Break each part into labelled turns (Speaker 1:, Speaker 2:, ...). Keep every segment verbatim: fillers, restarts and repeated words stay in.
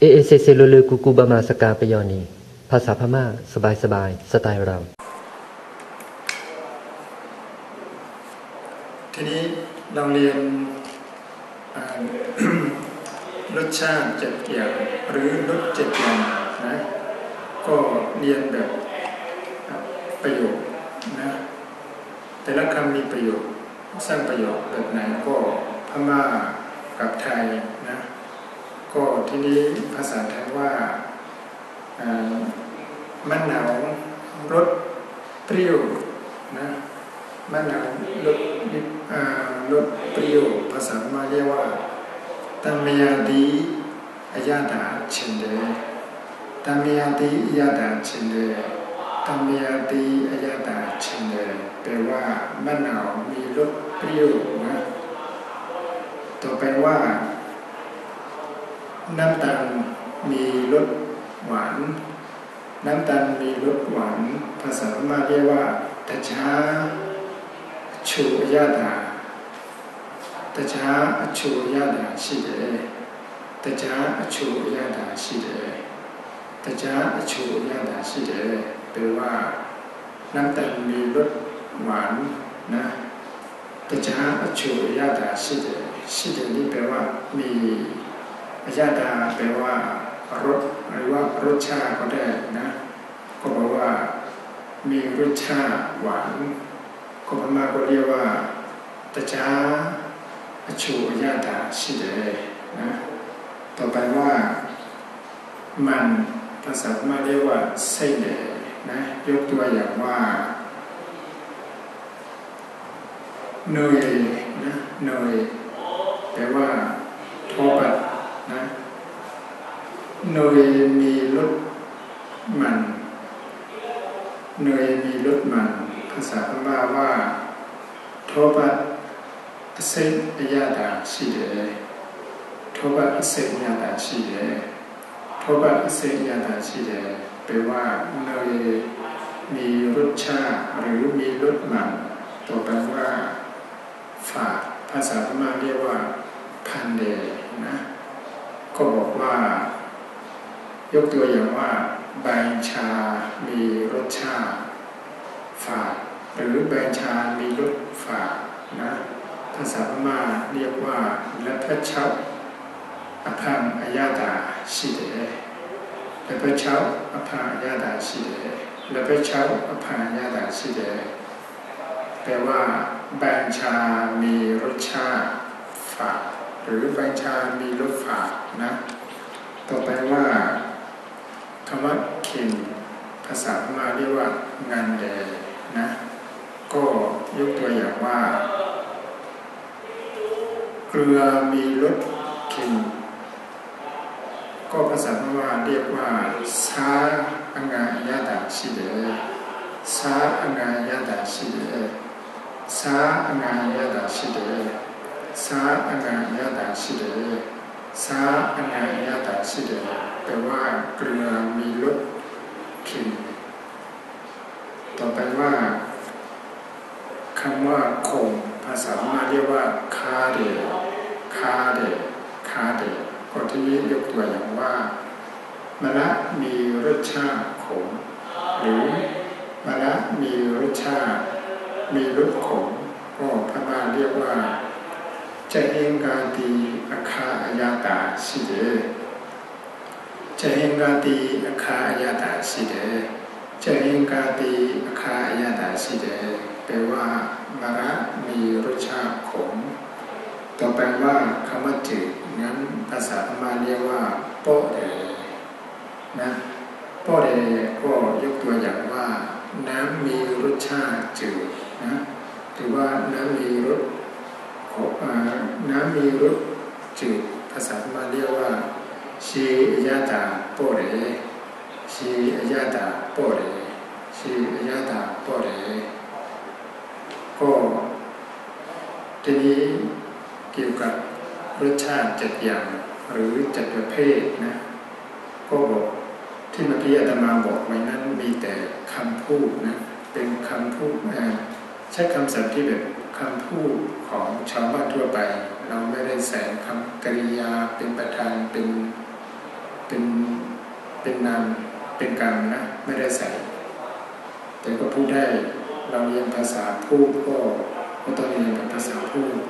Speaker 1: เอเอเซเซโลเลกูกูบามาสกาเปยอนีภาษาพม่าสบายสบายสไตล์เรา
Speaker 2: ทีนี้เราเรียน รสชาติเจ็ดอย่างหรือรสเจ็ดอย่างนะก็เรียนแบบประโยคนะแต่ละคำมีประโยคสร้างประโยคแบบไหนก็พม่ากับไทยนะก็ทีนี้ภาษาไทยว่ามะนาวรสเปรี้ยวนะมะนาวรสรสเปรี้ยวภาษาพม่าเรียกว่าตามยาดีอายาดาเชนเดตามยาดีอายาดาเชนเดตามยาดีอายาดาเชนเดแปลว่ามะนาวมีรสเปรี้ยวนะต่อไปว่าน้ำตาลมีรสหวานน้ำตาลมีรสหวานภาษาพม่าเรียกว่าตะชาชูยาดาตะชาชูยาดาชิเดตะชาชูยาดาชิเดตะชาชูยาดาชิเดแปลว่าน้ำตาลมีรสหวานนะตะชาชูยาดาชิเดชิเดนี่แปลว่ามีอายาดาแปลว่ารสหรือว่ารสชาติก็ได้นะก็แปลว่ามีรสชาติหวานก็พม่าก็เรียกว่าตะจาอชูอายาดาชิเดนะต่อไปว่ามันภาษาพม่าเรียกว่าไส้เดนะยกตัวอย่างว่าเนยนะเนยแปลว่าโทบัดนะเนยมีรสมันเนยมีรสมันภาษาพม่าว่าโทบัดเซอายาดาชิเดโทบัดเซอายาดาชิเดโทบัดเซอายาดาชิเดแปลว่าเนยมีรสชาติหรือมีรสมันต่อไปว่าฝาดภาษาพม่าเรียกว่าพันเดนะก็บอกว่ายกตัวอย่างว่าใบชามีรสชาติฝาดหรือใบชามีรสฝาดนะภาษาพม่าเรียกว่าละพะเชาอภังอายาดาชิเดละพะเชาอภังอายาดาชิเดละพะเชาอภังอายาดาชิเดแปลว่าใบชามีรสชาติฝาดหรือใบชามีรสฝาดนะต่อไปว่าคำว่าเค็มภาษาพม่าเรียกว่างานแดนะก็ยกตัวอย่างว่าเกลือมีรสเค็มก็ภาษาพม่าเรียกว่าซาอังายาดาชิเดซาอังายาดาชิเดซาอังายาดาชิเดซาอังายาดาชิเดซาอังายาดาชิเดแปลว่าเกลือมีรสเค็มต่อไปว่าคำว่าคงภาษาพม่าเรียกว่าคาเดคาเดคาเดก็ที่นี้ยกตัวอย่างว่ามะระมีรสชาติขมหรือมะระมีรสชาติมีรสขมก็พม่าเรียกว่าจะเองกาตีอาคาอายาตาชิเดจะเองกาตีอาคาอายาตาชิเดจะเองกาตีอาคาอายาตาชิเดแปลว่ามะระมีรสชาติขมต่อไปว่าคำว่าจืดนั้นภาษาพม่าเรียกว่าโปเดนะโปเดก็ยกตัวอย่างว่าน้ำมีรสชาติจืดนะหรือว่าน้ำมีรสน้ำมีรสจืดภาษาพม่าเรียกว่าชีอายาตาโปเดชีอายาตาโปเดชีอายาตาโปเดก็ทีนี้เกี่ยวกับรสชาติเจ็ดอย่างหรือเจ็ดประเภทนะก็บอกที่เมื่อกี้อาตมาบอกไว้นั้นมีแต่คำพูดนะเป็นคำพูดใช้คำศัพท์ที่แบบคำพูดของชาวบ้านทั่วไปเราไม่ได้ใส่คำกริยาเป็นประธานเป็น เเป็นเป็นนามเป็นกรรมนะไม่ได้ใส่แต่ก็พูดได้เราเรียนภาษาพูดก็ก็ต้องเรียนกับภาษาพูด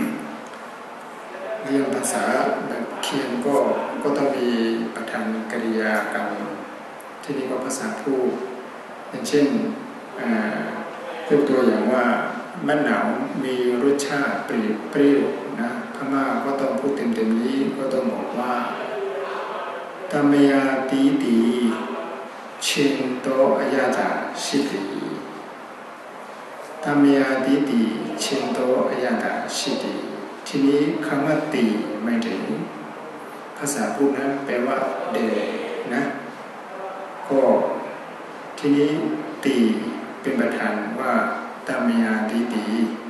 Speaker 2: เรียนภาษาแบบเขียนก็ก็ต้องมีประธานกริยากรรมที่นี่ก็ภาษาพูดอย่างเช่นยกตัวอย่างว่ามะนาวมีรสชาติเปรี้ยวเปรี้ยวนะพม่าก็ต้องพูดเต็มๆนี้ก็ต้องบอกว่าตามยาตีตีเชิงโตอายาจาชิติตามยาตีตีเชิงโตอายาจาชิติทีนี้คำว่าตีหมายถึงภาษาพูดนะแปลว่าเดนะก็ทีนี้ตีเป็นประธานว่าตามยาตีตี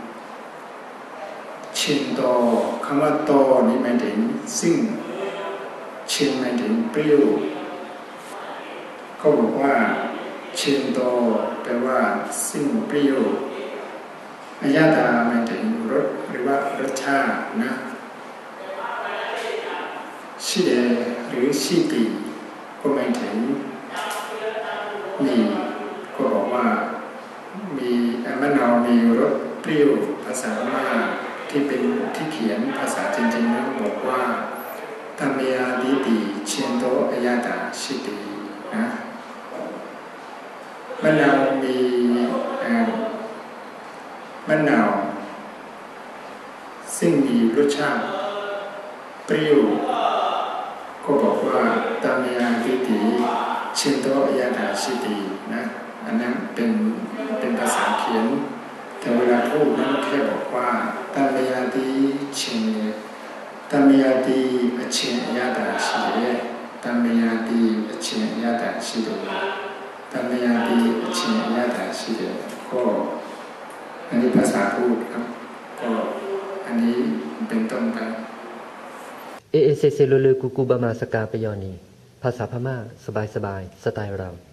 Speaker 2: เชิงโตคำว่าโตนี้หมายถึงซึ่งเชิงหมายถึงเปรี้ยวก็บอกว่าเชิงโตแปลว่าซึ่งเปรี้ยวอายาตาหมายถึงรสหรือว่ารสชาตินะชิเดหรือชิติก็หมายถึงมีก็บอกว่ามีมะนาวมีรสเปรี้ยวภาษาพม่าที่เป็นที่เขียนภาษาจริงๆนะบอกว่าตามยาดีติเชนโตอายาตาชิตินะมะนาวมีมะนาวซึ่งมีรสชาติเปรี้ยวก็บอกว่าตามยาดีติเชนโตอายาตาชิตินะอันนั้นเป็นเป็นภาษาเขียนแต่เวลาพูดนั้นแค่บอกว่าตามยาดีเชนตามยาดีเชนอายาตาชิติตามยาดีเชนอายาตาชิติตามยาดีเชนอายาตาชิติก็อันนี้ภาษาพูดครับก็อันนี้เป็นต้นไป
Speaker 1: เอเอเซเซโลเลกูกูบามาสกาปยอนีภาษาพม่าสบายสบายสไตล์เรา